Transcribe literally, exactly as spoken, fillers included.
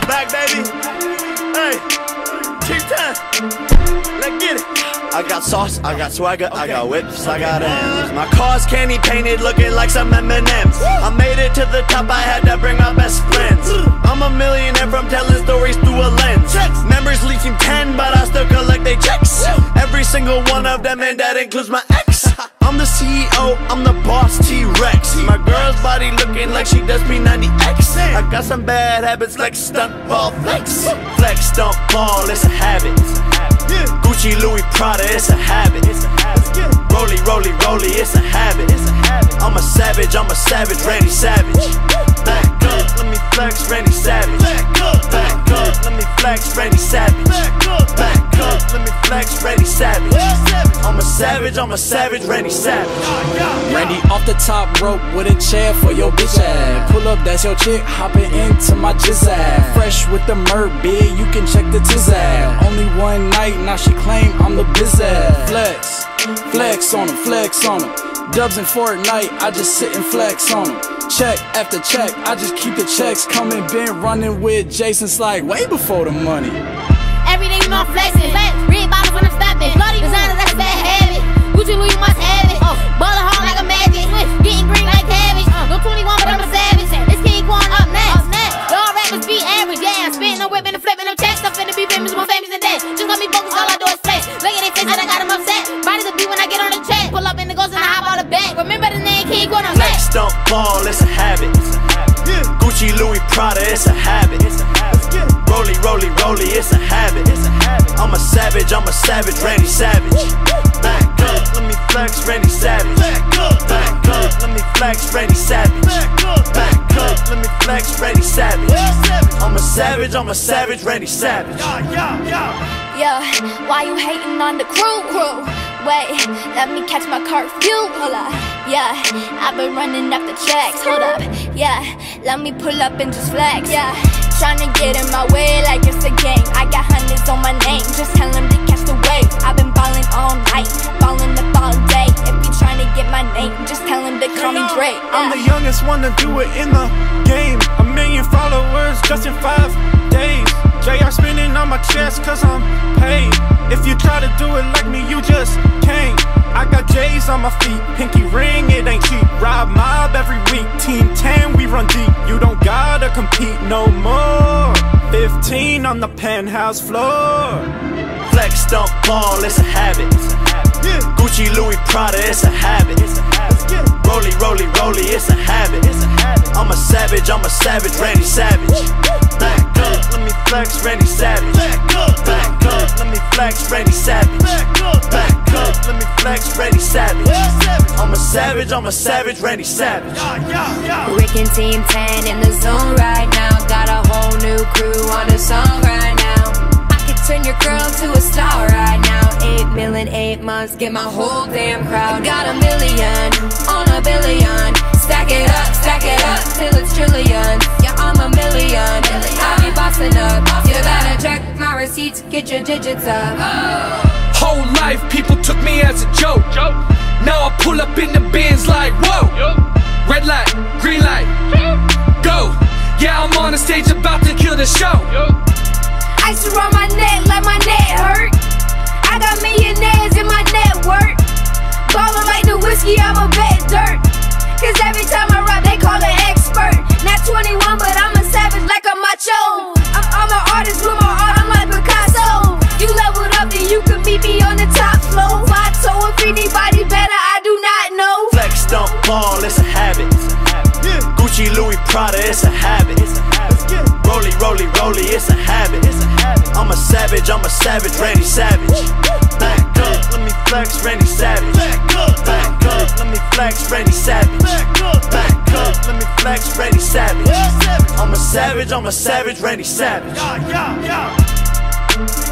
back, baby. Hey, keep time. Let's get it. I got sauce, I got swagger, okay. I got whips, I got M's. My car's candy painted, looking like some M and M's. I made it to the top, I had to bring my best friends. I'm a millionaire from telling stories through a lens. Members leeching ten, but I still collect they checks. Every single one of them, and that includes my ex. I'm the C E O, I'm the boss T-Rex. My girl's body looking like she does P ninety X. I got some bad habits like stunt ball flex. Flex, stunt ball, it's a habit. Gucci, Louis, Prada, it's a habit. Rolly, rolly, rolly, it's a habit. I'm a savage, I'm a savage, Randy Savage. Back up, let me flex, Randy Savage. Back up, let me flex, Randy Savage. Back up, let me flex, Randy Savage. I'm a savage, I'm a savage, Randy Savage. Randy off the top rope with a chair for your bitch ass. Pull up, that's your chick, hopping into my jizz ass. Fresh with the Merc, big, you can check the tiz ass. Only one night, now she claim I'm the biz ass. Flex, flex on him, flex on him. Dubs in Fortnite, I just sit and flex on them. Check after check, I just keep the checks coming. Been running with Jason's like way before the money. Every day we on flexing, red bottles when I'm stepping. Designer that's bad habit. Gucci Louis must have it. Ballin' hard like a magic, getting green like cabbage. No twenty-one, but I'm a savage. This King Quan up next. Y'all rappers be average, yeah. I'm spitting, I'm whipping, I'm flipping, I'm checks. I'm finna be famous, more famous than that. Just got me focused, all I do is flex. Look at they face and I got them upset. Body the beat when I get on the track. Pull up in the ghost and I hop on the back. Remember the name King Quan, I'm flex, stunt ball, it's a habit. Gucci, Louis, Prada, it's a habit. Rolly, rolly, rolly, it's a habit. I'm a savage, I'm a savage, Randy Savage. Back up, let me flex, Randy Savage. Back up, let me flex, Randy Savage. Back up, let me flex, Randy Savage. I'm a savage, I'm a savage, Randy Savage. Yeah, why you hating on the crew? crew? Wait, let me catch my curfew. Hold up, yeah, I've been running up the checks. Hold up, yeah, let me pull up and just flex. Yeah, tryna get in my way like it's a game. I got hundreds on my name, just tell them to catch the wave. I've been ballin' all night, ballin' up all day. If you tryna get my name, just tell them to call me Drake. Yeah. I'm the youngest one to do it in the game. A million followers just in five days. J R spinning on my chest cause I'm paid. If you try to do it like me, you just can't. I got J's on my feet, pinky ring, it ain't cheap. Rob mob every week, team ten, we run deep. You don't gotta compete no more. Fifteen on the penthouse floor. Flex, stunt ball, it's a habit. Gucci, Louis, Prada, it's a habit. Rolly, rolly, rolly, it's a habit. I'm a savage, I'm a savage, Randy Savage. Back up, let me flex, Randy Savage. Back up, let me flex, Randy Savage. Back up, let me flex, Randy Savage. I'm a savage, I'm a savage, Randy Savage. Rick and Team ten in the zone right now. Got a whole new crew on the song right now. I could turn your girl to a star right now. Eight million, eight months, get my whole damn crowd. Got a million on a billion. Stack it up, stack it up till it's trillions. Yeah, I'm a million. I be bossing up. You gotta check my receipts, get your digits up. Whole life people took me as a joke. Now I pull up in the bins like whoa. Red light, green light, go. Yeah, I'm on the stage about to kill the show. Ice around my neck like my neck hurt. I got millionaires in my network. Ballin' like the whiskey, I'm a bet dirt. Cause every time I rap, they call it expert. Not twenty-one, but I'm a savage like a macho. I'm, I'm an artist with my art, I'm like Picasso. You leveled up, then you can meet me on the top floor. Vato, if anybody better, I do not know. Flex, stunt ball, it's a habit. Gucci, Louis, Prada, it's a habit. Rolly, rolly, rolly, it's a habit. I'm a savage, I'm a savage, Randy Savage. Back up, let me flex, Randy Savage. Back up, let me flex, Randy Savage. Back up, let me flex, Randy Savage. I'm a savage, I'm a savage, Randy Savage.